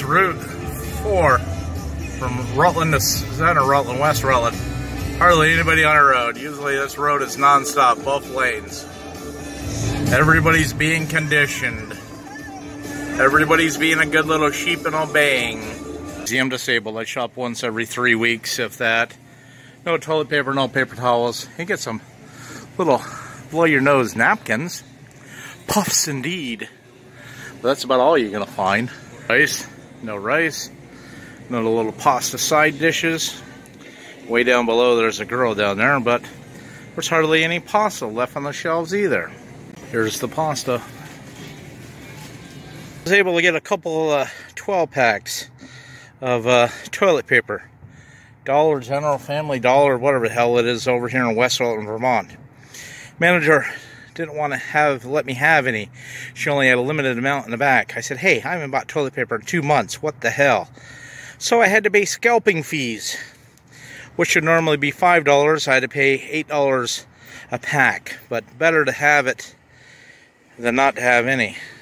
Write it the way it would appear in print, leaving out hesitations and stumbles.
Route 4 from Rutland to center Rutland, West Rutland. Hardly anybody on the road. Usually this road is non-stop, both lanes. Everybody's being conditioned. Everybody's being a good little sheep and obeying. See, I'm disabled. I shop once every 3 weeks, if that. No toilet paper, no paper towels. You get some little blow-your-nose napkins. Puffs indeed. But that's about all you're going to find. Rice, no rice. No little pasta side dishes. Way down below there's a girl down there, but there's hardly any pasta left on the shelves either. Here's the pasta. I was able to get a couple 12 packs of toilet paper. Dollar General, Family Dollar, whatever the hell it is over here in West Rutland, Vermont. Manager didn't want to let me have any. She only had a limited amount in the back. I said, hey, I haven't bought toilet paper in 2 months. What the hell? So I had to pay scalping fees, which should normally be $5. I had to pay $8 a pack. But better to have it than not to have any.